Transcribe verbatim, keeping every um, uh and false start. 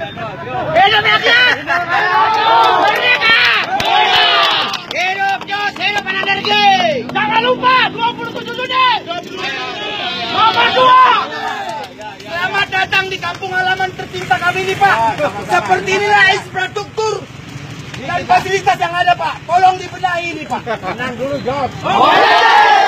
Hidup rakyat! Merdeka! Hidup Jos, hidup anak energi! Jangan lupa dua puluh tujuh Juni! Nomor dua! Selamat datang di kampung halaman tercinta kami ini, Pak. Seperti inilah infrastruktur dan fasilitas yang ada, Pak. Tolong dibenahi ini, Pak. Tenang dulu, Jos.